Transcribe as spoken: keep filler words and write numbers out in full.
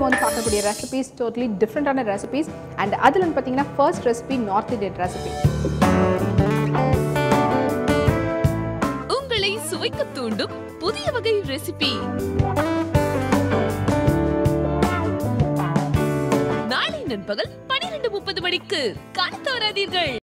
இப்போ வந்து பார்க்கக்கூடிய ரெசிபீஸ் டோட்டலி டிஃப்ரெண்டான ரெசிபீஸ். அண்ட் அதில் வந்து பார்த்தீங்கன்னா first recipe north Indian recipe. உங்களை சுவைக்க தூண்டும் புதிய வகை ரெசிபி. நாளை நண்பகல் பனிரெண்டு முப்பது மணிக்கு காண தவறாதீர்கள்.